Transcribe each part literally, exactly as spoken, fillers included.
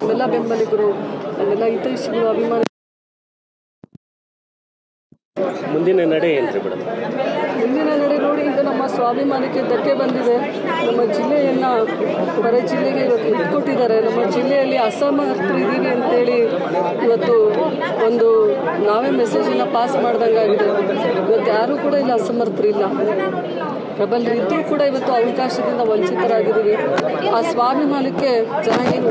ಎಲ್ಲ ಬೆಂಬಲಿಗರು ಎಲ್ಲ ಹಿತೈಷಿಗಳು ಅಭಿಮಾನಿ ಮುಂದಿನ ನಡೆ ಏನ್ರಿ ಮೇಡಮ್? ಮುಂದಿನ ನಡೆ ನೋಡಿ, ಈಗ ನಮ್ಮ ಸ್ವಾಭಿಮಾನಕ್ಕೆ ಧಕ್ಕೆ ಬಂದಿದೆ. ನಮ್ಮ ಜಿಲ್ಲೆಯನ್ನು ಬರ ಜಿಲ್ಲೆಗೆ ಇವತ್ತು ಇಟ್ಕೊಟ್ಟಿದ್ದಾರೆ. ನಮ್ಮ ಜಿಲ್ಲೆಯಲ್ಲಿ ಅಸಮರ್ಥರು ಇದ್ದೀವಿ ಅಂತೇಳಿ ಇವತ್ತು ಒಂದು ನಾವೇ ಮೆಸೇಜನ್ನು ಪಾಸ್ ಮಾಡ್ದಂಗಾಗಿದೆ. ಇವತ್ತು ಯಾರೂ ಕೂಡ ಇಲ್ಲಿ ಅಸಮರ್ಥರಿಲ್ಲ. ಪ್ರಬಲರು ಇದ್ದರೂ ಕೂಡ ಇವತ್ತು ಅವಕಾಶದಿಂದ ವಂಚಿತರಾಗಿದ್ದೀವಿ. ಆ ಸ್ವಾಭಿಮಾನಕ್ಕೆ ಜನ ಏನು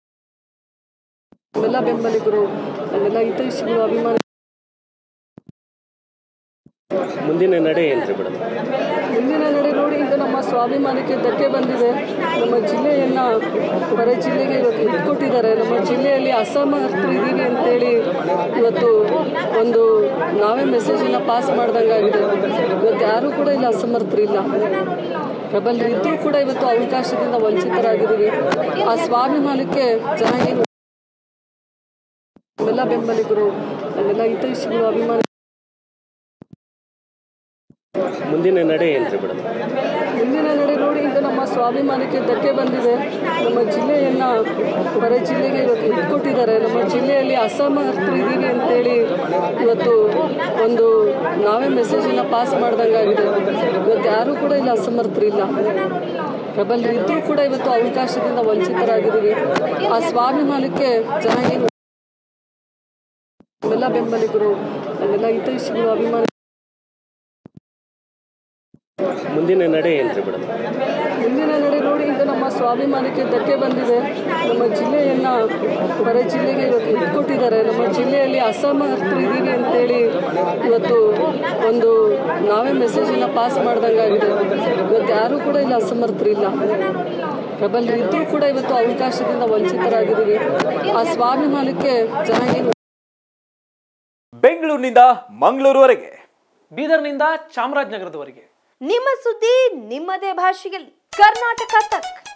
ಎಲ್ಲ ಬೆಂಬಲಿಗರು ಎಲ್ಲ ಹಿತೈಷಿಗಳು ಅಭಿಮಾನಿ ಮುಂದಿನ ನಡೆ ಏನ್ರಿ ಮೇಡಮ್? ಮುಂದಿನ ನಡೆ ನೋಡಿ, ಈಗ ನಮ್ಮ ಸ್ವಾಭಿಮಾನಕ್ಕೆ ಧಕ್ಕೆ ಬಂದಿದೆ. ನಮ್ಮ ಜಿಲ್ಲೆಯನ್ನು ಬರ ಜಿಲ್ಲೆಗೆ ಇವತ್ತು ಇಟ್ಕೊಟ್ಟಿದ್ದಾರೆ. ನಮ್ಮ ಜಿಲ್ಲೆಯಲ್ಲಿ ಅಸಮರ್ಥರು ಇದ್ದೀವಿ ಅಂತೇಳಿ ಇವತ್ತು ಒಂದು ನಾವೇ ಮೆಸೇಜನ್ನು ಪಾಸ್ ಮಾಡ್ದಂಗಾಗಿದೆ. ಇವತ್ತು ಯಾರೂ ಕೂಡ ಇಲ್ಲಿ ಅಸಮರ್ಥರಿಲ್ಲ. ಪ್ರಬಲರು ಇದ್ದರೂ ಕೂಡ ಇವತ್ತು ಅವಕಾಶದಿಂದ ವಂಚಿತರಾಗಿದ್ದೀವಿ. ಆ ಸ್ವಾಭಿಮಾನಕ್ಕೆ ಜನ ಏನು ಎಲ್ಲ ಬೆಂಬಲಿಗರು ಎಲ್ಲ ಹಿತೈಷಿಗಳು ಅಭಿಮಾನಿ ಮುಂದಿನ ನಡೆ ಏನ್ರಿ ಮೇಡಮ್? ಮುಂದಿನ ನಡೆ ನೋಡಿ, ಈಗ ನಮ್ಮ ಸ್ವಾಭಿಮಾನಕ್ಕೆ ಧಕ್ಕೆ ಬಂದಿದೆ. ನಮ್ಮ ಜಿಲ್ಲೆಯನ್ನು ಬರ ಜಿಲ್ಲೆಗೆ ಇವತ್ತು ಇಟ್ಕೊಟ್ಟಿದ್ದಾರೆ. ನಮ್ಮ ಜಿಲ್ಲೆಯಲ್ಲಿ ಅಸಮರ್ಥರು ಇದ್ದೀವಿ ಅಂತೇಳಿ ಇವತ್ತು ಒಂದು ನಾವೇ ಮೆಸೇಜನ್ನು ಪಾಸ್ ಮಾಡ್ದಂಗಾಗಿದೆ. ಇವತ್ತು ಯಾರೂ ಕೂಡ ಇಲ್ಲಿ ಅಸಮರ್ಥರಿಲ್ಲ. ಪ್ರಬಲರು ಇದ್ದರೂ ಕೂಡ ಇವತ್ತು ಅವಕಾಶದಿಂದ ವಂಚಿತರಾಗಿದ್ದೀವಿ. ಆ ಸ್ವಾಭಿಮಾನಕ್ಕೆ ಜನ ಏನು ಎಲ್ಲ ಬೆಂಬಲಿಗರು ಎಲ್ಲ ಹಿತೈಷಿಗಳು ಅಭಿಮಾನಿ ಮುಂದಿನ ನಡೆ ಏನ್ರಿ ಮೇಡಮ್? ಮುಂದಿನ ನಡೆ ನೋಡಿ, ಈಗ ನಮ್ಮ ಸ್ವಾಭಿಮಾನಕ್ಕೆ ಧಕ್ಕೆ ಬಂದಿದೆ. ನಮ್ಮ ಜಿಲ್ಲೆಯನ್ನು ಬರ ಜಿಲ್ಲೆಗೆ ಇವತ್ತು ಇಟ್ಕೊಟ್ಟಿದ್ದಾರೆ. ನಮ್ಮ ಜಿಲ್ಲೆಯಲ್ಲಿ ಅಸಮರ್ಥರು ಇದ್ದೀವಿ ಅಂತೇಳಿ ಇವತ್ತು ಒಂದು ನಾವೇ ಮೆಸೇಜನ್ನು ಪಾಸ್ ಮಾಡ್ದಂಗಾಗಿದೆ. ಇವತ್ತು ಯಾರೂ ಕೂಡ ಇಲ್ಲಿ ಅಸಮರ್ಥರಿಲ್ಲ. ಪ್ರಬಲರು ಇದ್ದರೂ ಕೂಡ ಇವತ್ತು ಅವಕಾಶದಿಂದ ವಂಚಿತರಾಗಿದ್ದೀವಿ. ಆ ಸ್ವಾಭಿಮಾನಕ್ಕೆ ಜನ ಏನು ಬೆಂಗಳೂರಿನಿಂದ ಮಂಗಳೂರುವರೆಗೆ, ಬೀದರ್ನಿಂದ ಚಾಮರಾಜನಗರದವರೆಗೆ ನಿಮ್ಮ ಸುದ್ದಿ ನಿಮ್ಮದೇ ಭಾಷೆಯಲ್ಲಿ ಕರ್ನಾಟಕ ತಕ್.